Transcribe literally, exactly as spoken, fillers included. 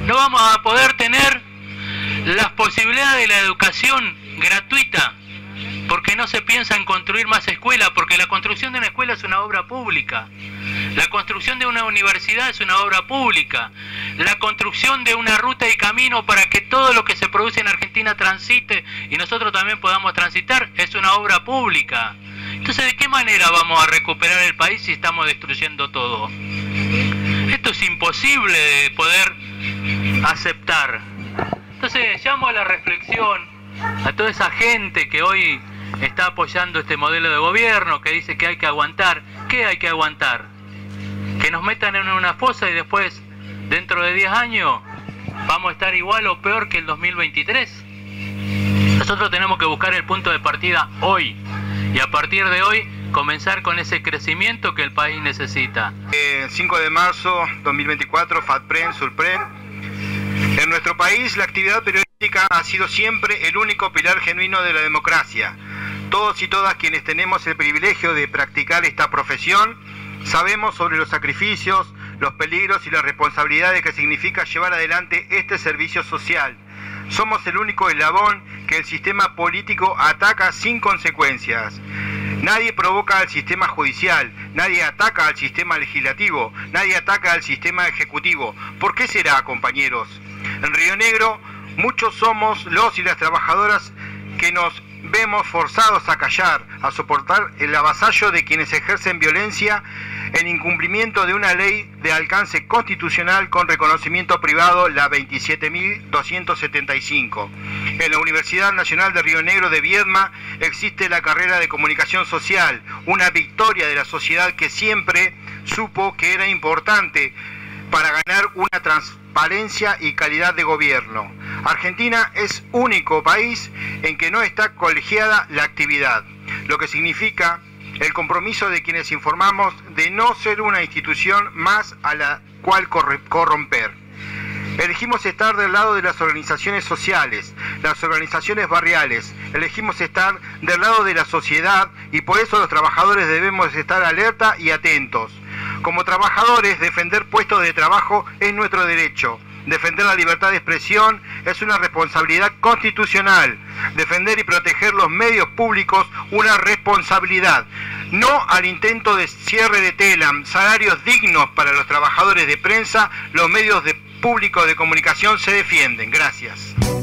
No vamos a poder tener las posibilidades de la educación gratuita porque no se piensa en construir más escuelas, porque la construcción de una escuela es una obra pública, la construcción de una universidad es una obra pública, la construcción de una ruta y camino para que todo lo que se produce en Argentina transite y nosotros también podamos transitar es una obra pública. Entonces, ¿de qué manera vamos a recuperar el país si estamos destruyendo todo? Esto es imposible de poder aceptar. Entonces, llamo a la reflexión a toda esa gente que hoy está apoyando este modelo de gobierno, que dice que hay que aguantar. ¿Qué hay que aguantar? ¿Que nos metan en una fosa y después, dentro de diez años, vamos a estar igual o peor que el dos mil veintitrés? Nosotros tenemos que buscar el punto de partida hoy, y a partir de hoy comenzar con ese crecimiento que el país necesita. Eh, cinco de marzo dos mil veinticuatro, FATPREN, SURPREN. En nuestro país la actividad periodística ha sido siempre el único pilar genuino de la democracia. Todos y todas quienes tenemos el privilegio de practicar esta profesión sabemos sobre los sacrificios, los peligros y las responsabilidades que significa llevar adelante este servicio social. Somos el único eslabón que el sistema político ataca sin consecuencias. Nadie provoca al sistema judicial, nadie ataca al sistema legislativo, nadie ataca al sistema ejecutivo. ¿Por qué será, compañeros? En Río Negro, muchos somos los y las trabajadoras que nos vemos forzados a callar, a soportar el avasallo de quienes ejercen violencia en incumplimiento de una ley de alcance constitucional con reconocimiento privado, la veintisiete mil doscientos setenta y cinco. En la Universidad Nacional de Río Negro de Viedma existe la carrera de Comunicación Social, una victoria de la sociedad que siempre supo que era importante para ganar una transparencia y calidad de gobierno. Argentina es único país en que no está colegiada la actividad, lo que significa el compromiso de quienes informamos de no ser una institución más a la cual corromper. Elegimos estar del lado de las organizaciones sociales, las organizaciones barriales, elegimos estar del lado de la sociedad y por eso los trabajadores debemos estar alerta y atentos. Como trabajadores, defender puestos de trabajo es nuestro derecho. Defender la libertad de expresión es una responsabilidad constitucional. Defender y proteger los medios públicos, una responsabilidad. No al intento de cierre de Telam, salarios dignos para los trabajadores de prensa, los medios de públicos de comunicación se defienden. Gracias.